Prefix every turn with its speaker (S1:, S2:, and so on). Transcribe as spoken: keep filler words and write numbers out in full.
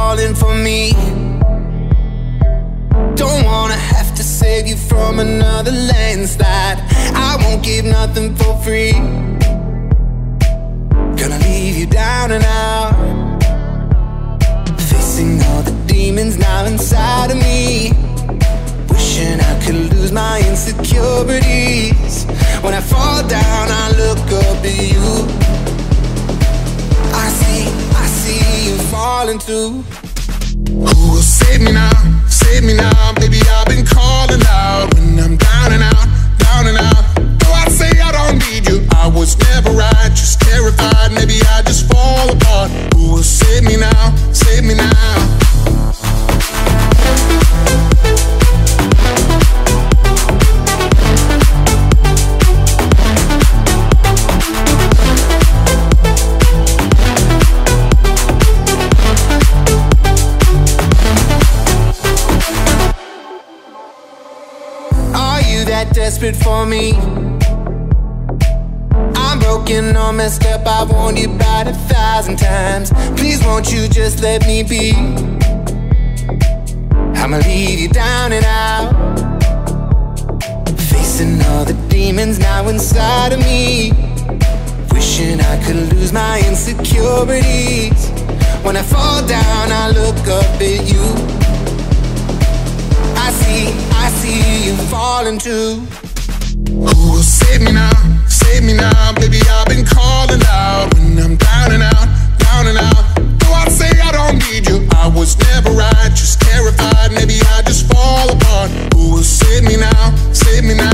S1: falling for me. Don't wanna have to save you from another landslide. I won't give nothing for free. Gonna leave you down and out, facing all the demons now inside of me. Wishing I could lose my insecurities. When I fall down, I look up at you. I see, I see you falling too. Who will save me now, save me now? Baby, I've been calling out when I'm down and out, down and out. Though I say I don't need you, I was never right, just terrified. Maybe I just fall apart. Who will save me now, save me now? Desperate for me. I'm broken or messed up, I warned you about a thousand times. Please won't you just let me be? I'ma leave you down and out, facing all the demons now inside of me. Wishing I could lose my insecurities. When I fall down, I look up at you. I see, I see you falling too. Who will save me now, save me now? Baby, I've been calling out when I'm down and out, down and out. Though I say I don't need you, I was never right, just terrified. Maybe I just fall apart. Who will save me now, save me now?